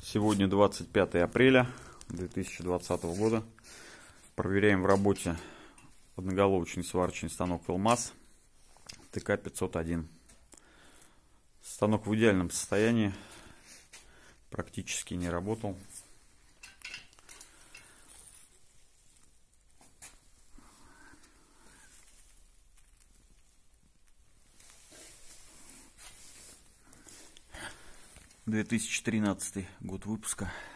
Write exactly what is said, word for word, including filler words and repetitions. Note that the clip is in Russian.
Сегодня двадцать пятое апреля две тысячи двадцатого года. Проверяем в работе одноголовочный сварочный станок Велмаз Т К пятьсот один. Станок в идеальном состоянии, практически не работал. две тысячи тринадцатый год выпуска.